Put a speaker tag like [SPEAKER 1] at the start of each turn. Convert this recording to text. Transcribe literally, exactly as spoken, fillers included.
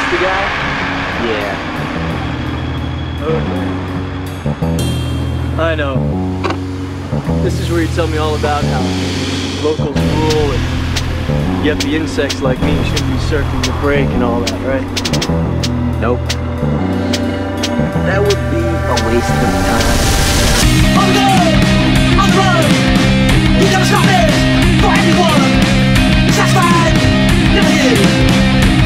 [SPEAKER 1] This the guy? Yeah. Okay. I know. This is where you tell me all about how locals rule and yet the insects like me shouldn't be circling the break and all that, right?
[SPEAKER 2] Nope. That would be a waste of time.
[SPEAKER 3] On the go! On the road! You never stop it! For everyone! Satisfied! Never you!